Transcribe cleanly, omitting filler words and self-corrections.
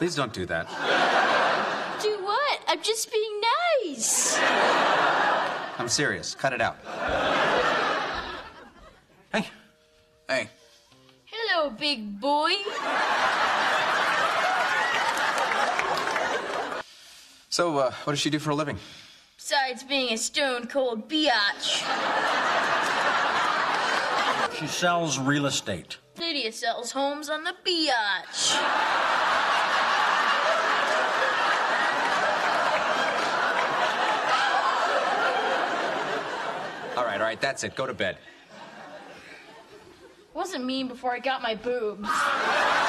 Please don't do that. Do what? I'm just being nice. I'm serious. Cut it out. Hey. Hey. Hello, big boy. So, what does she do for a living? Besides being a stone-cold biatch. She sells real estate. Lydia sells homes on the biatch. All right, that's it. Go to bed. Wasn't mean before I got my boobs.